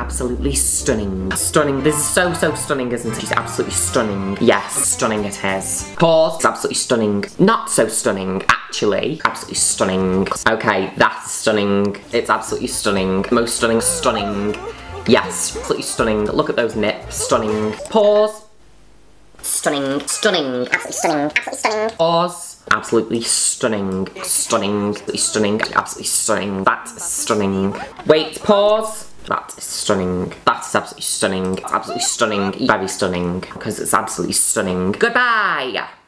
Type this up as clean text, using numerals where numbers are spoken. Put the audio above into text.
absolutely stunning. Stunning. This is so stunning, isn't it? She's absolutely stunning. Yes, stunning it is. Pause. It's absolutely stunning. Not so stunning, actually. Absolutely stunning. Okay, that's stunning. It's absolutely stunning. Most stunning, stunning. Yes, absolutely stunning. Look at those nips. Stunning. Pause. Stunning. Stunning. Absolutely stunning. Absolutely stunning. Pause. Absolutely stunning. Stunning. Absolutely stunning. Absolutely stunning. That's stunning. Wait, pause. That is stunning. That is absolutely stunning. Absolutely stunning. Very stunning. Because it's absolutely stunning. Goodbye.